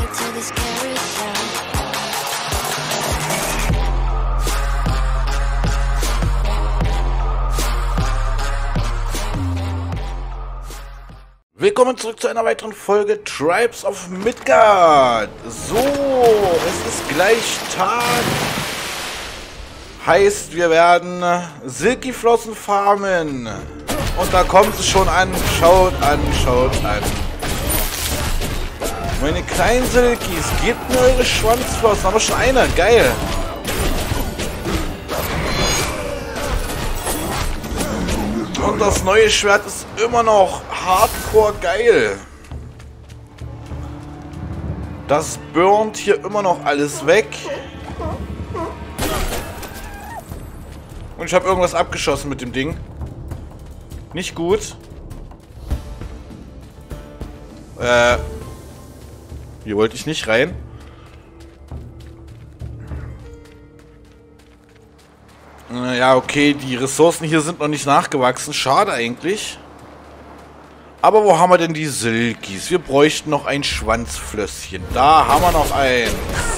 Willkommen zurück zu einer weiteren Folge Tribes of Midgard. So, es ist gleich Tag. Heißt, wir werden Silky-Flossen farmen. Und da kommt es schon an. Schaut an, schaut an. Meine kleinen Silkies, gebt mir eure Schwanzflossen. Aber schon eine, geil. Und das neue Schwert ist immer noch hardcore geil. Das burnt hier immer noch alles weg. Und ich habe irgendwas abgeschossen mit dem Ding. Nicht gut. Hier wollte ich nicht rein. Ja, okay, die Ressourcen hier sind noch nicht nachgewachsen. Schade eigentlich. Aber wo haben wir denn die Silkies? Wir bräuchten noch ein Schwanzflösschen. Da haben wir noch eins.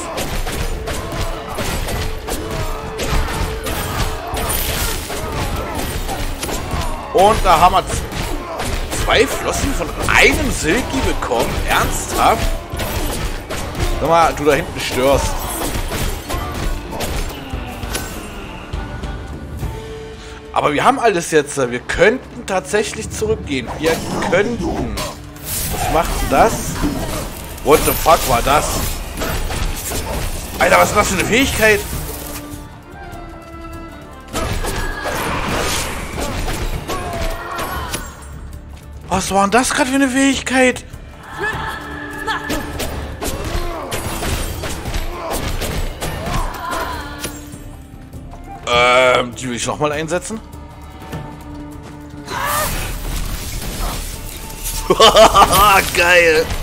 Und da haben wir zwei Flossen von einem Silky bekommen. Ernsthaft? Sag mal, du da hinten störst. Aber wir haben alles jetzt. Wir könnten tatsächlich zurückgehen. Wir könnten. Was macht das? What the fuck war das? Alter, was ist das für eine Fähigkeit? Was war denn das gerade für eine Fähigkeit? Die will ich nochmal einsetzen. Geil.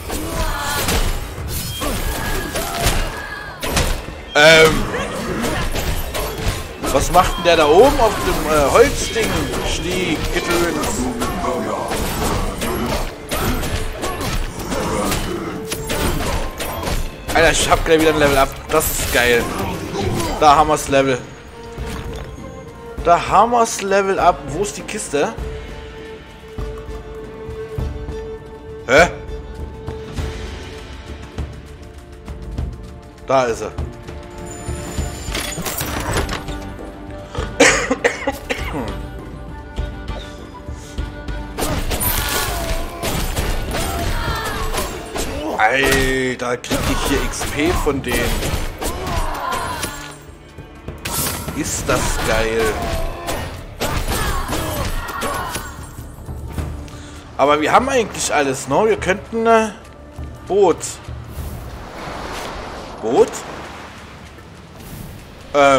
Was macht denn der da oben auf dem Holzding? Stieg, Gedöns. Alter, ich hab gleich wieder ein Level up. Das ist geil. Da haben wir das Level. Da haben wir das Level up. Wo ist die Kiste? Hä? Da ist er. Alter, krieg ich hier XP von denen. Ist das geil. Aber wir haben eigentlich alles, ne? Wir könnten Boot. Boot? Da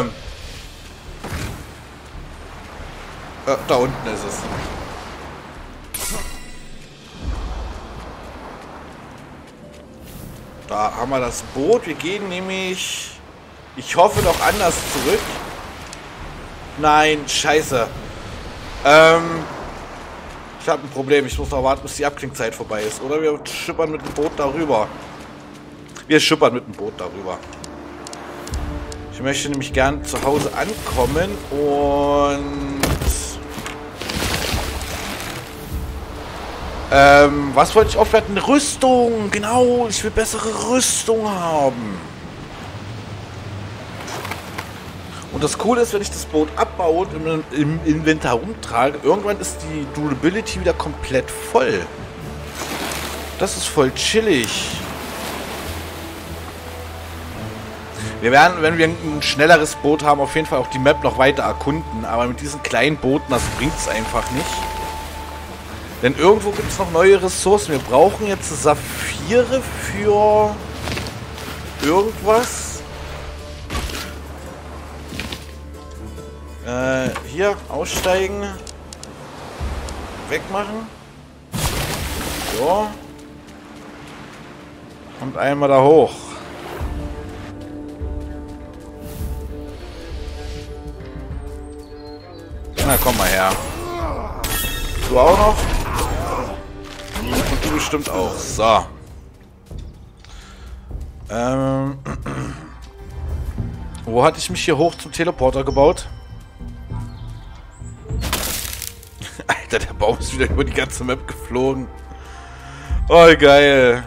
unten ist es. Da haben wir das Boot. Wir gehen nämlich, ich hoffe, doch anders zurück. Nein, scheiße. Ich habe ein Problem. Ich muss noch warten, bis die Abklingzeit vorbei ist. Oder wir schippern mit dem Boot darüber. Wir schippern mit dem Boot darüber. Ich möchte nämlich gern zu Hause ankommen und... was wollte ich aufwerten? Rüstung! Genau, ich will bessere Rüstung haben. Und das Coole ist, wenn ich das Boot abbaue und im Inventar rumtrage, irgendwann ist die Durability wieder komplett voll. Das ist voll chillig. Wir werden, wenn wir ein schnelleres Boot haben, auf jeden Fall auch die Map noch weiter erkunden. Aber mit diesen kleinen Booten, das bringt es einfach nicht. Denn irgendwo gibt es noch neue Ressourcen. Wir brauchen jetzt Saphire für irgendwas. Hier, aussteigen. Wegmachen. So. Und einmal da hoch. Na, komm mal her. Du auch noch? Und du bestimmt auch. So. Wo hatte ich mich hier hoch zum Teleporter gebaut? Alter, der Baum ist wieder über die ganze Map geflogen. Oh, geil.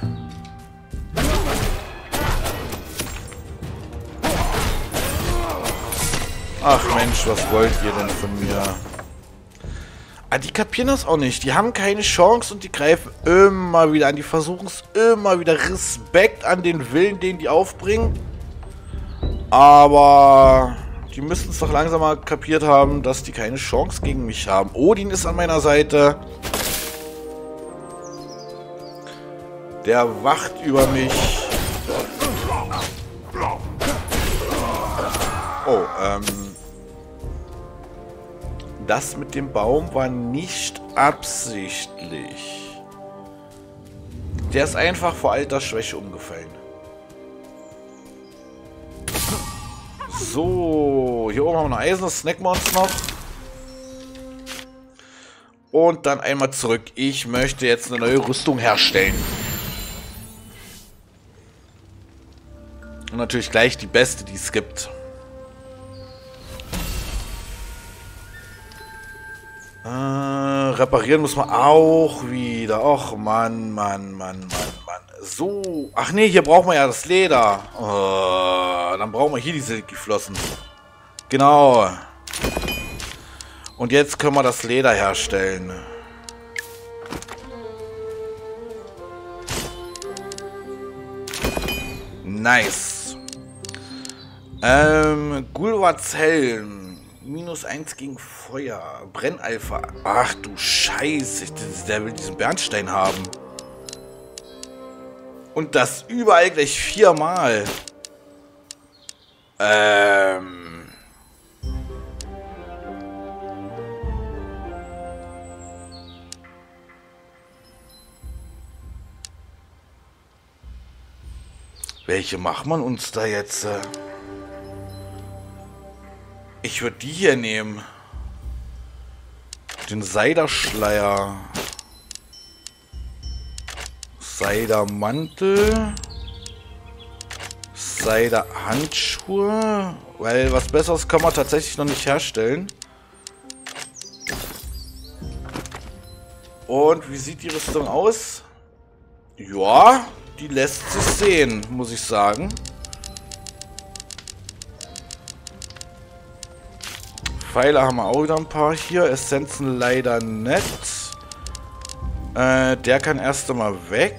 Ach Mensch, was wollt ihr denn von mir? Ah, die kapieren das auch nicht. Die haben keine Chance und die greifen immer wieder an. Die versuchen es immer wieder. Respekt an den Willen, den die aufbringen. Aber die müssten es doch langsam mal kapiert haben, dass die keine Chance gegen mich haben. Odin ist an meiner Seite. Der wacht über mich. Oh, das mit dem Baum war nicht absichtlich. Der ist einfach vor Altersschwäche umgefallen. So, hier oben haben wir noch Eisen, das snacken wir uns noch. Und dann einmal zurück. Ich möchte jetzt eine neue Rüstung herstellen. Und natürlich gleich die beste, die es gibt. Reparieren muss man auch wieder. Och, Mann. So. Ach nee, hier brauchen wir ja das Leder. Dann brauchen wir hier die Silkiflossen. Genau. Und jetzt können wir das Leder herstellen. Nice. Gulwats Helm. -1 gegen Feuer. Brennalpha. Ach du Scheiße. Der will diesen Bernstein haben. Und das überall gleich 4-mal. Welche macht man uns da jetzt? Ich würde die hier nehmen. Den Seiderschleier. Seidermantel. Seiderhandschuhe. Weil was Besseres kann man tatsächlich noch nicht herstellen. Und wie sieht die Rüstung aus? Ja, die lässt sich sehen, muss ich sagen. Pfeile haben wir auch wieder ein paar hier. Essenzen leider nicht. Der kann erst einmal weg.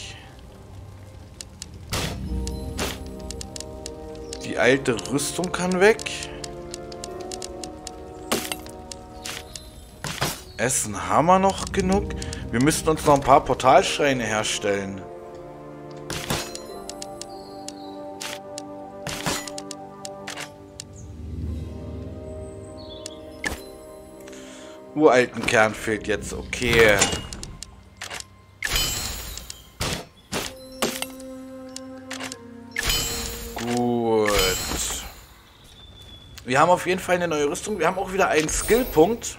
Die alte Rüstung kann weg. Essen haben wir noch genug. Wir müssten uns noch ein paar Portalschreine herstellen. Uralten Kern fehlt jetzt. Okay. Gut. Wir haben auf jeden Fall eine neue Rüstung. Wir haben auch wieder einen Skillpunkt.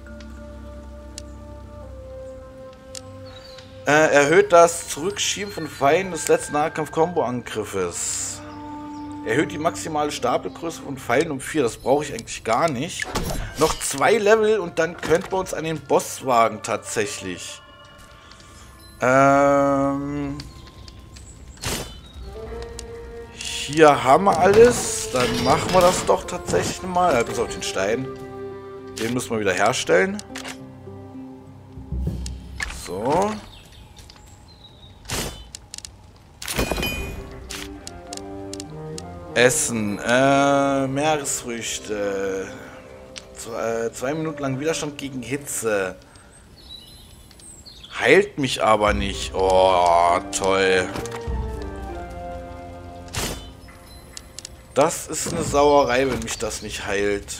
Erhöht das Zurückschieben von Feinden des letzten Nahkampf-Kombo-Angriffes. Erhöht die maximale Stapelgröße von Pfeilen um 4. Das brauche ich eigentlich gar nicht. Noch 2 Level und dann könnten wir uns an den Boss wagen tatsächlich. Hier haben wir alles. Dann machen wir das doch tatsächlich mal. Bis auf den Stein. Den müssen wir wieder herstellen. So. Essen. Meeresfrüchte. 2 Minuten lang Widerstand gegen Hitze. Heilt mich aber nicht. Oh, toll. Das ist eine Sauerei, wenn mich das nicht heilt.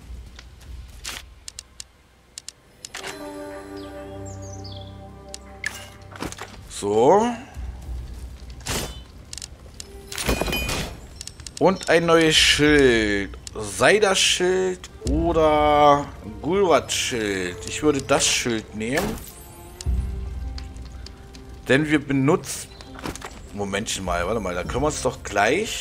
So. Und ein neues Schild. Seiderschild oder Gulwats-Schild. Ich würde das Schild nehmen. Denn wir benutzen... Momentchen mal, warte mal, da können wir uns doch gleich...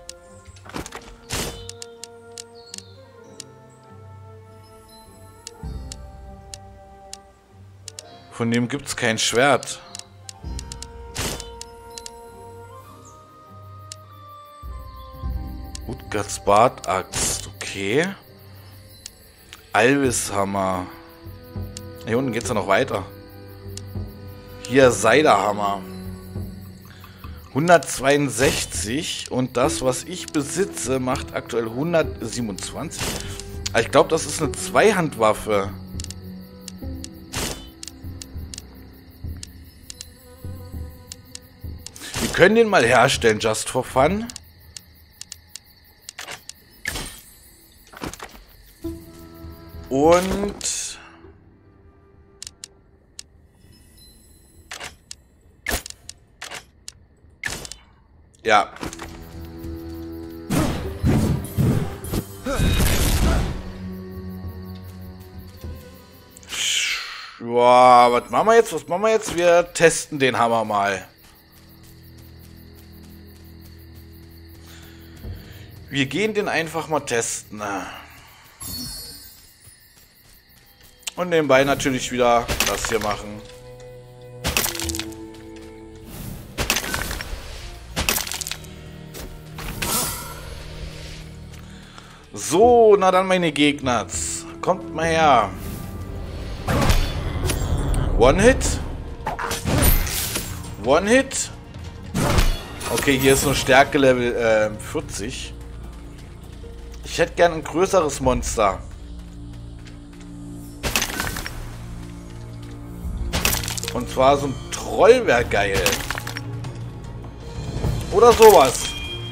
Von dem gibt es kein Schwert. Utgards Bartaxt, okay. Alvishammer. Hier unten geht es ja noch weiter. Hier Seiderhammer. 162 und das, was ich besitze, macht aktuell 127. Ich glaube, das ist eine Zweihandwaffe. Wir können den mal herstellen, just for fun. Und... ja. Boah, was machen wir jetzt? Was machen wir jetzt? Wir testen den Hammer mal. Wir gehen den einfach mal testen. Und nebenbei natürlich wieder das hier machen. So, na dann meine Gegner. Kommt mal her. One-Hit. One-Hit. Okay, hier ist nur Stärke Level 40. Ich hätte gern ein größeres Monster. Und zwar so ein Troll wäre geil. Oder sowas.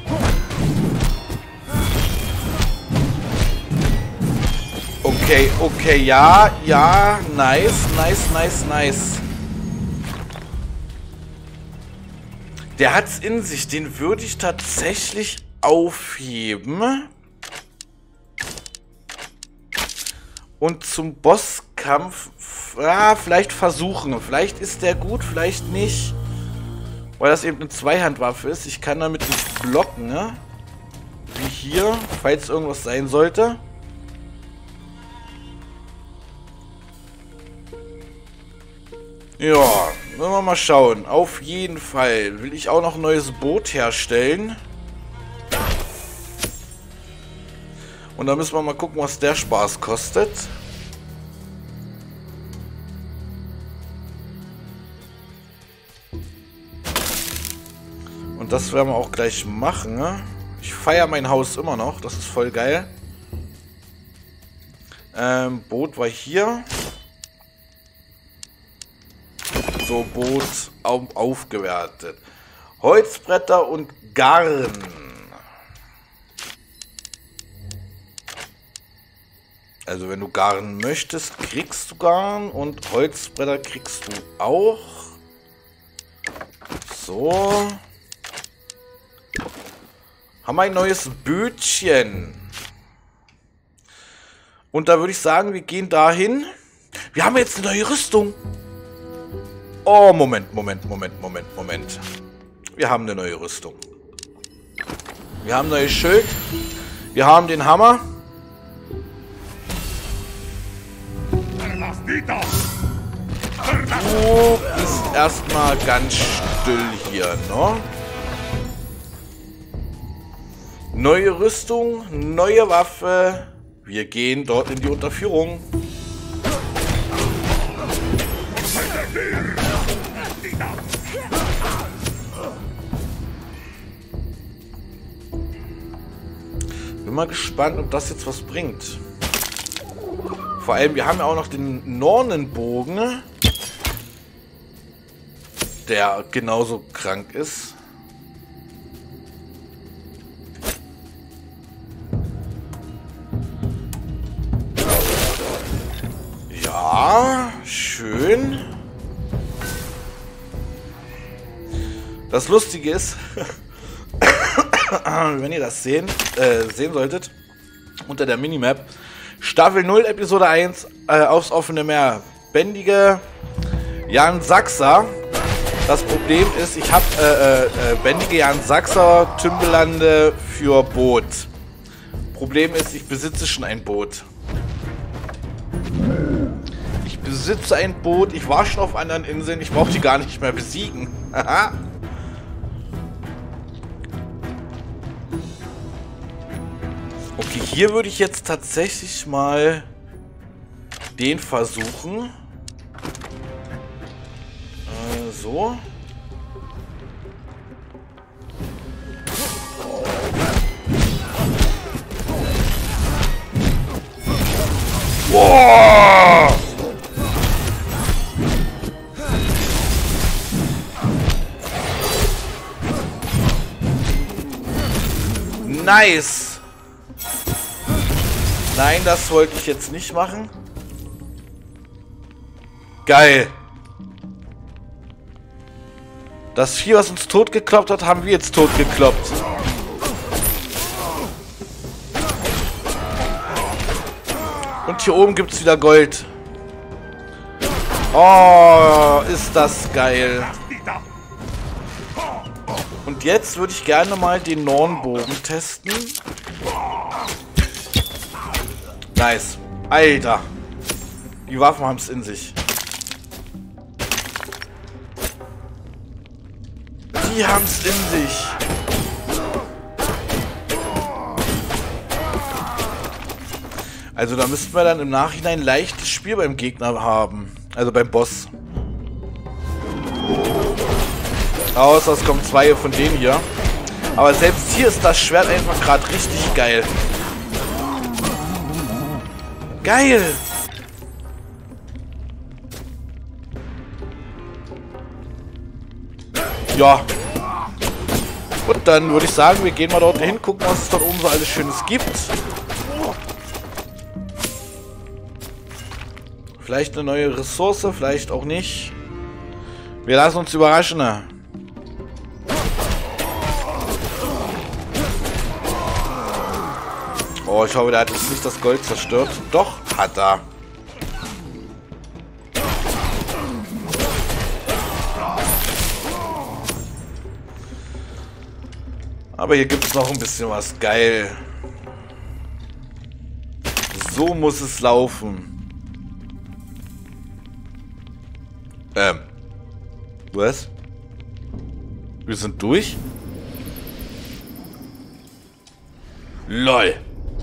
Okay, okay, ja, ja, nice, nice, nice, nice. Der hat's in sich, den würde ich tatsächlich aufheben. Und zum Bosskampf, ja, vielleicht versuchen. Vielleicht ist der gut, vielleicht nicht. Weil das eben eine Zweihandwaffe ist. Ich kann damit nicht blocken, ne? Wie hier, falls irgendwas sein sollte. Ja, wollen wir mal schauen. Auf jeden Fall will ich auch noch ein neues Boot herstellen. Und da müssen wir mal gucken, was der Spaß kostet. Und das werden wir auch gleich machen. Ne? Ich feiere mein Haus immer noch. Das ist voll geil. Boot war hier. So, Boot aufgewertet. Holzbretter und Garn. Also wenn du Garn möchtest, kriegst du Garn und Holzbretter kriegst du auch. So. Haben wir ein neues Bötchen. Und da würde ich sagen, wir gehen dahin. Wir haben jetzt eine neue Rüstung. Oh, Moment. Wir haben eine neue Rüstung. Wir haben ein neues Schild. Wir haben den Hammer. Du bist erstmal ganz still hier, ne? Neue Rüstung, neue Waffe. Wir gehen dort in die Unterführung. Bin mal gespannt, ob das jetzt was bringt. Vor allem, wir haben ja auch noch den Nornenbogen, der genauso krank ist. Ja, schön. Das Lustige ist, wenn ihr das sehen solltet, unter der Minimap, Staffel 0, Episode 1, aufs offene Meer. Bändige Jan Sachser Das Problem ist, ich habe Bendigean Sachser Tümpelande für Boot. Problem ist, ich besitze schon ein Boot. Ich besitze ein Boot, ich war schon auf anderen Inseln, ich brauche die gar nicht mehr besiegen. Okay, hier würde ich jetzt tatsächlich mal den versuchen. So. Wow! Nice! Nein, das wollte ich jetzt nicht machen. Geil! Das Vieh, was uns totgekloppt hat, haben wir jetzt totgekloppt. Und hier oben gibt es wieder Gold. Oh, ist das geil. Und jetzt würde ich gerne mal den Nornbogen testen. Nice. Alter. Die Waffen haben es in sich. Die haben es in sich. Also da müssten wir dann im Nachhinein ein leichtes Spiel beim Gegner haben. Also beim Boss. Außer es kommen zwei von denen hier. Aber selbst hier ist das Schwert einfach gerade richtig geil. Geil! Ja. Und dann würde ich sagen, wir gehen mal dort hin, gucken, was es dort oben so alles Schönes gibt. Vielleicht eine neue Ressource, vielleicht auch nicht. Wir lassen uns überraschen. Oh, ich hoffe, der hat jetzt nicht das Gold zerstört. Doch, hat er. Aber hier gibt es noch ein bisschen was. Geil. So muss es laufen. Was? Wir sind durch? LOL.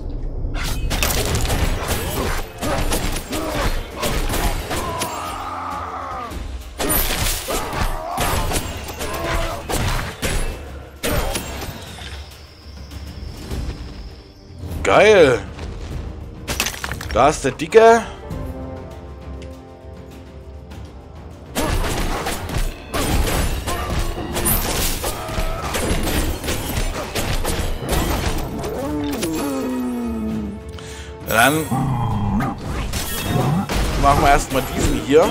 Geil. Da ist der Dicke. Dann machen wir erstmal diesen hier.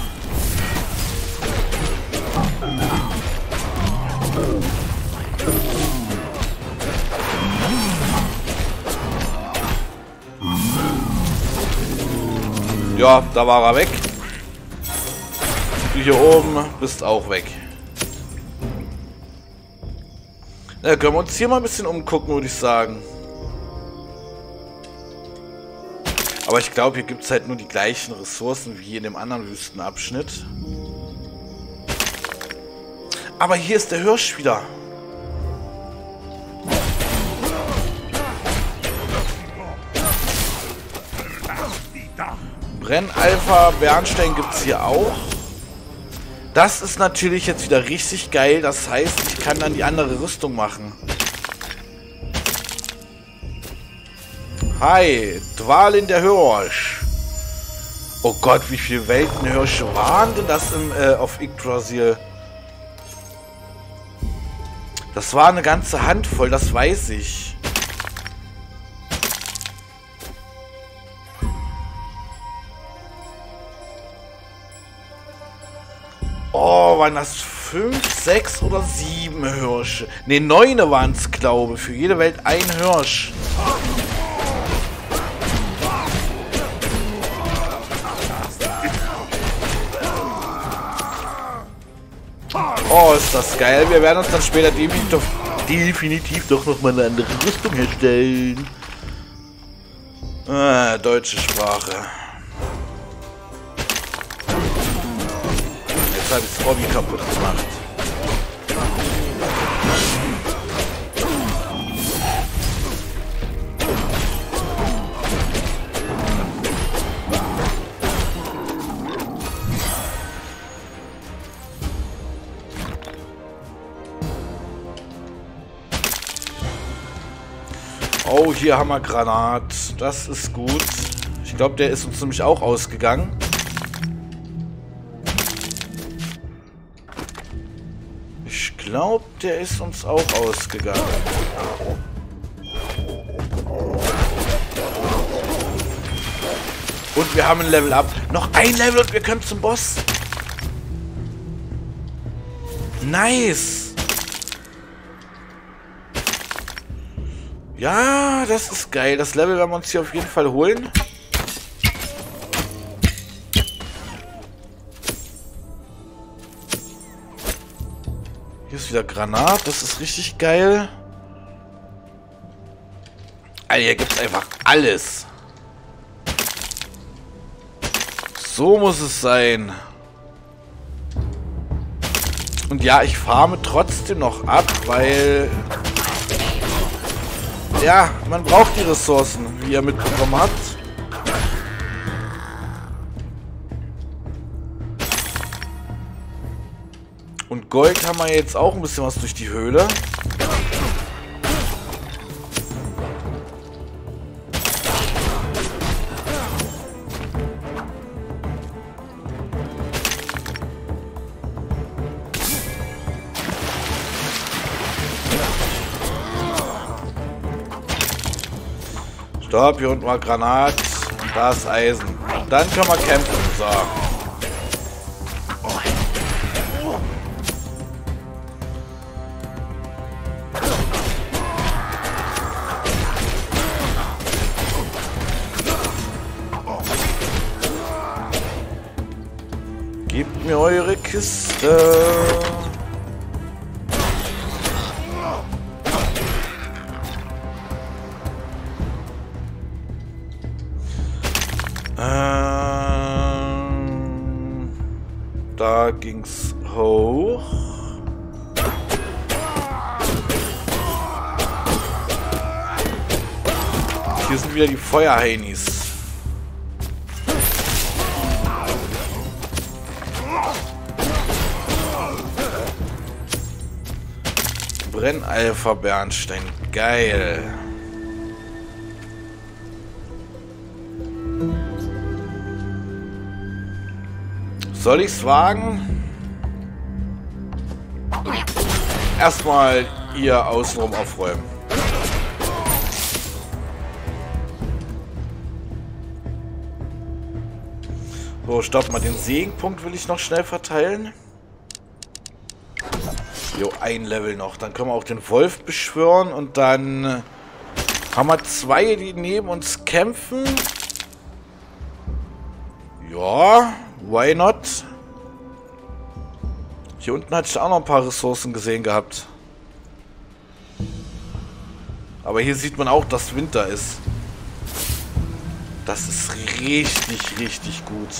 Ja, da war er weg. Du hier oben bist auch weg. Na, können wir uns hier mal ein bisschen umgucken, würde ich sagen. Aber ich glaube, hier gibt es halt nur die gleichen Ressourcen wie in dem anderen Wüstenabschnitt. Aber hier ist der Hirsch wieder. Brennalpha, Bernstein gibt es hier auch. Das ist natürlich jetzt wieder richtig geil. Das heißt, ich kann dann die andere Rüstung machen. Hi, Dwalin der Hirsch. Oh Gott, wie viele Weltenhirsche waren denn das auf Yggdrasil? Das war eine ganze Handvoll, das weiß ich. Oh, waren das 5, 6 oder 7 Hirsche? Ne, 9 waren es, glaube ich. Für jede Welt ein Hirsch. Oh, ist das geil. Wir werden uns dann später definitiv doch nochmal eine andere Rüstung herstellen. Deutsche Sprache. Jetzt habe ich das Hobby kaputt gemacht. Oh, hier haben wir Granat. Das ist gut. Ich glaube, der ist uns nämlich auch ausgegangen. Ich glaube, der ist uns auch ausgegangen. Und wir haben ein Level Up. Noch ein Level und wir können zum Boss. Nice. Ja, das ist geil. Das Level werden wir uns hier auf jeden Fall holen. Hier ist wieder Granat. Das ist richtig geil. Alter, hier gibt es einfach alles. So muss es sein. Und ja, ich farme trotzdem noch ab, weil... Ja, man braucht die Ressourcen, wie ihr mitbekommen habt. Und Gold haben wir jetzt auch ein bisschen was durch die Höhle. Stopp, hier unten war Granat. Und da ist Eisen. Und dann können wir campen. So. Gebt mir eure Kiste. Da ging's hoch. Hier sind wieder die Feuerheinis. Brennalpha-Bernstein. Geil. Soll ich's wagen? Erstmal hier außenrum aufräumen. So, stopp mal. Den Segenpunkt will ich noch schnell verteilen. Jo, ein Level noch. Dann können wir auch den Wolf beschwören und dann haben wir zwei, die neben uns kämpfen. Ja, why not? Hier unten hatte ich auch noch ein paar Ressourcen gesehen gehabt. Aber hier sieht man auch, dass Winter ist. Das ist richtig, richtig gut.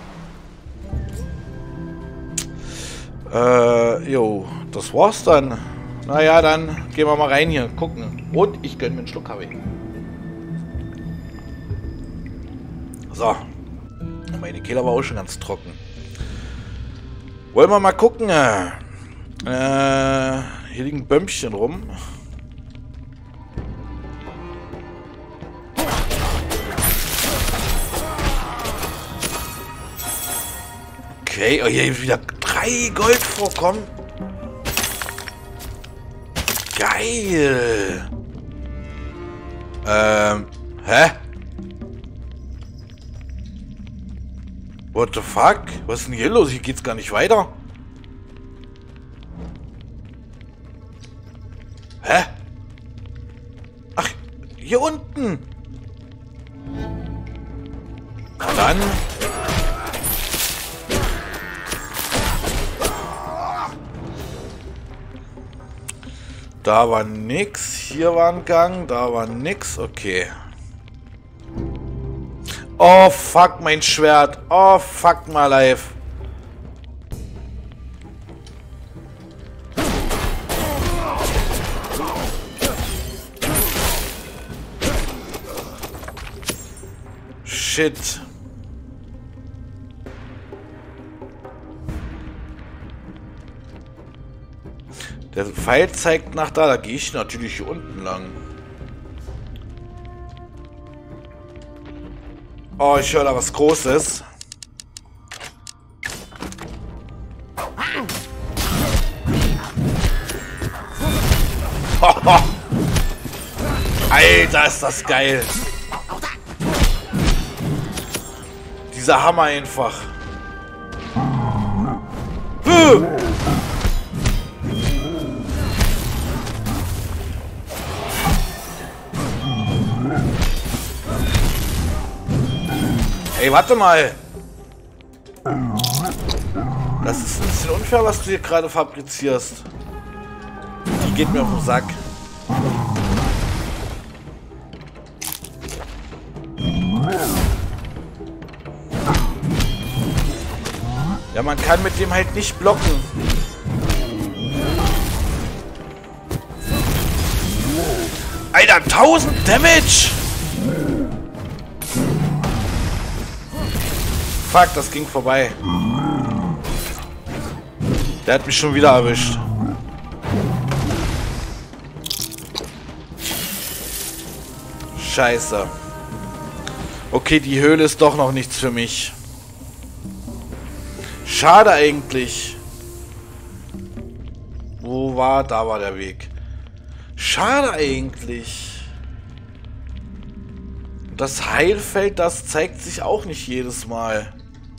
Jo, das war's dann. Naja, dann gehen wir mal rein hier, gucken. Und ich gönne mir einen Schluck Kaffee. So. Meine Kehle war auch schon ganz trocken. Wollen wir mal gucken. Hier liegen Bömmchen rum. Okay, oh, hier ist wieder 3 Goldvorkommen. Geil. Hä? What the fuck? Was ist denn hier los? Hier geht's gar nicht weiter. Hä? Ach, hier unten. Na dann. Da war nix. Hier war ein Gang. Da war nix. Okay. Oh, fuck, mein Schwert. Oh, fuck, my life. Shit. Der Pfeil zeigt nach da. Da gehe ich natürlich hier unten lang. Oh, ich höre da was Großes. Alter, ist das geil. Dieser Hammer einfach. Ey, warte mal. Das ist ein bisschen unfair, was du hier gerade fabrizierst. Die geht mir auf den Sack. Ja, man kann mit dem halt nicht blocken. Alter, 1000 Damage! Fuck, das ging vorbei. Der hat mich schon wieder erwischt. Scheiße. Okay, die Höhle ist doch noch nichts für mich. Schade eigentlich. Wo war? Da war der Weg. Schade eigentlich. Das Heilfeld, das zeigt sich auch nicht jedes Mal.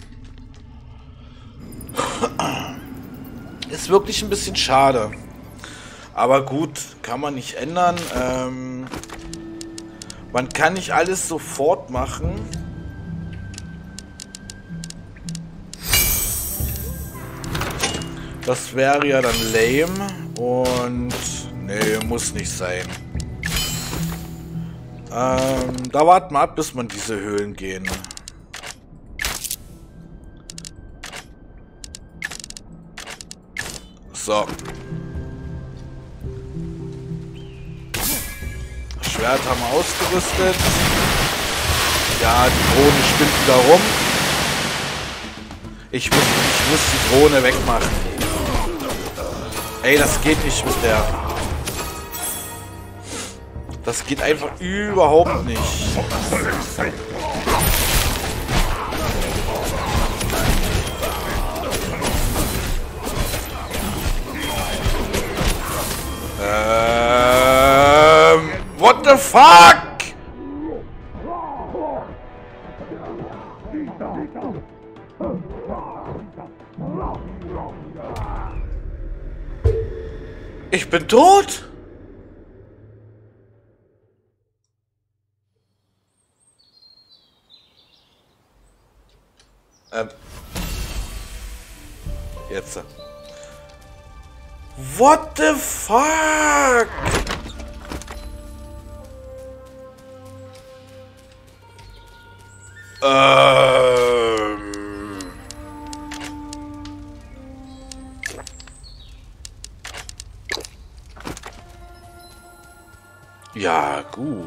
Ist wirklich ein bisschen schade. Aber gut, kann man nicht ändern. Man kann nicht alles sofort machen. Das wäre ja dann lame. Und nee, muss nicht sein. Da warten wir ab, bis man diese Höhlen gehen. So. Das Schwert haben wir ausgerüstet. Ja, die Drohne spinnt wieder rum. Ich muss die Drohne wegmachen. Ey, das geht nicht mit der. Das geht einfach überhaupt nicht. What the fuck? Ich bin tot? Jetzt. What the fuck? Ja, gut.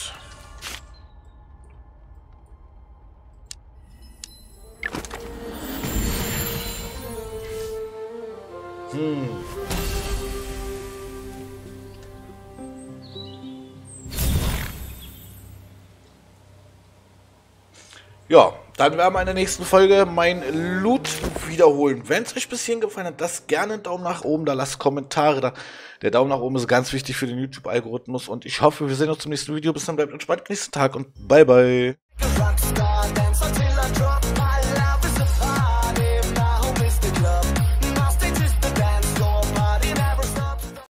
Ja, dann werden wir in der nächsten Folge mein Loot wiederholen. Wenn es euch bis hierhin gefallen hat, lasst gerne einen Daumen nach oben da, lasst Kommentare da. Der Daumen nach oben ist ganz wichtig für den YouTube-Algorithmus und ich hoffe, wir sehen uns zum nächsten Video. Bis dann, bleibt entspannt, nächsten Tag und bye bye.